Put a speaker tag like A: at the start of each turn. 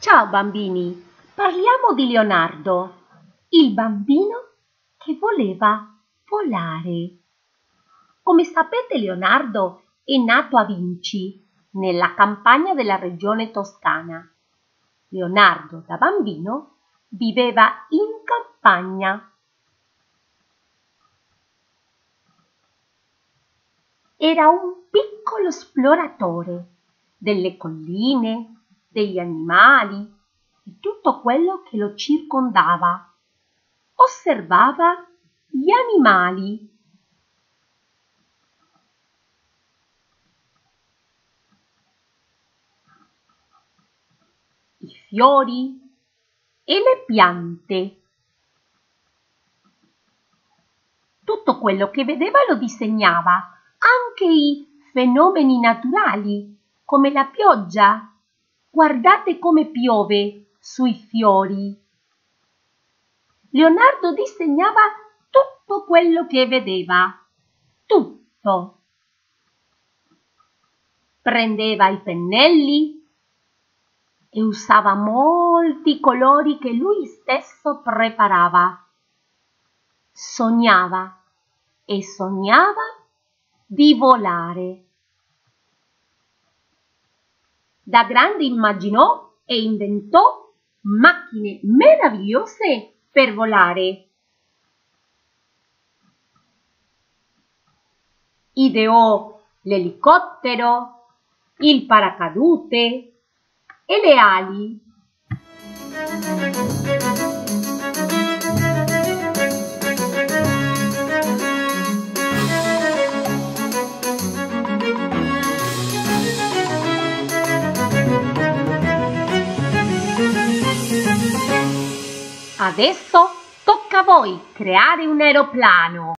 A: Ciao bambini, parliamo di Leonardo, il bambino che voleva volare. Come sapete, Leonardo è nato a Vinci, nella campagna della regione Toscana. Leonardo, da bambino, viveva in campagna. Era un piccolo esploratore delle colline, degli animali, di tutto quello che lo circondava. Osservava gli animali. I fiori e le piante. Tutto quello che vedeva lo disegnava, anche i fenomeni naturali, come la pioggia. Guardate come piove sui fiori. Leonardo disegnava tutto quello che vedeva, tutto. Prendeva i pennelli e usava molti colori che lui stesso preparava. Sognava e sognava di volare. Da grande immaginò e inventò macchine meravigliose per volare. Ideò l'elicottero, il paracadute e le ali. Adesso tocca a voi creare un aeroplano.